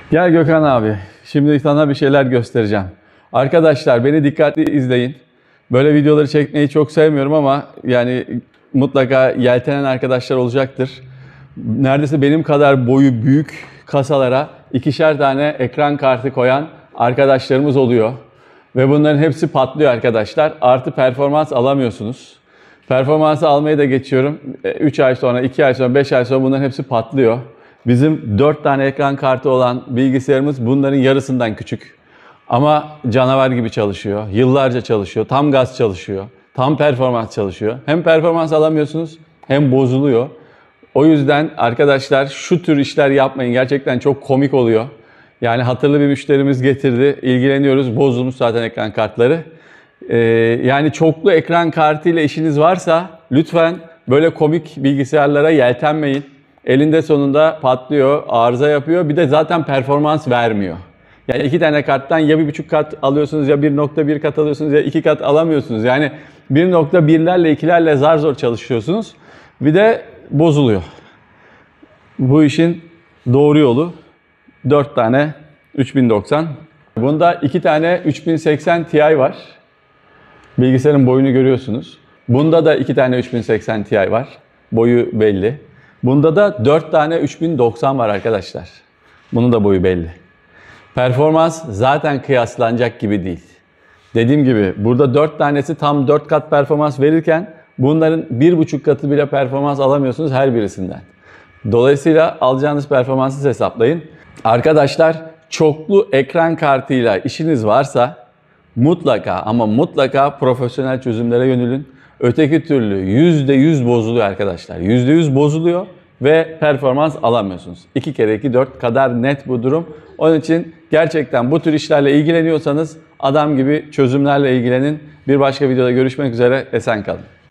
Gel Gökhan abi. Şimdi sana bir şeyler göstereceğim. Arkadaşlar beni dikkatli izleyin. Böyle videoları çekmeyi çok sevmiyorum ama yani mutlaka yeltenen arkadaşlar olacaktır. Neredeyse benim kadar boyu büyük kasalara ikişer tane ekran kartı koyan arkadaşlarımız oluyor. Ve bunların hepsi patlıyor arkadaşlar. Artı performans alamıyorsunuz. Performansı almayı da geçiyorum. 3 ay sonra, 2 ay sonra, 5 ay sonra bunların hepsi patlıyor. Bizim 4 tane ekran kartı olan bilgisayarımız bunların yarısından küçük. Ama canavar gibi çalışıyor. Yıllarca çalışıyor. Tam gaz çalışıyor. Tam performans çalışıyor. Hem performans alamıyorsunuz hem bozuluyor. O yüzden arkadaşlar şu tür işler yapmayın. Gerçekten çok komik oluyor. Yani hatırlı bir müşterimiz getirdi. İlgileniyoruz. Bozulmuş zaten ekran kartları. Yani çoklu ekran kartı ile işiniz varsa lütfen böyle komik bilgisayarlara yeltenmeyin. Elinde sonunda patlıyor, arıza yapıyor. Bir de zaten performans vermiyor. Yani 2 tane karttan ya 1,5 kat alıyorsunuz ya 1,1 kat alıyorsunuz ya 2 kat alamıyorsunuz. Yani 1,1'lerle 2'lerle zar zor çalışıyorsunuz. Bir de bozuluyor. Bu işin doğru yolu 4 tane 3090. Bunda 2 tane 3080 Ti var. Bilgisayarın boyunu görüyorsunuz. Bunda da 2 tane 3080 Ti var. Boyu belli. Bunda da 4 tane 3090 var arkadaşlar. Bunun da boyu belli. Performans zaten kıyaslanacak gibi değil. Dediğim gibi burada 4 tanesi tam 4 kat performans verirken bunların 1,5 katı bile performans alamıyorsunuz her birisinden. Dolayısıyla alacağınız performansı siz hesaplayın. Arkadaşlar çoklu ekran kartıyla işiniz varsa mutlaka ama mutlaka profesyonel çözümlere yönelin. Öteki türlü %100 bozuluyor arkadaşlar. %100 bozuluyor ve performans alamıyorsunuz. 2 kere 2 4 kadar net bu durum. Onun için gerçekten bu tür işlerle ilgileniyorsanız adam gibi çözümlerle ilgilenin. Bir başka videoda görüşmek üzere. Esen kalın.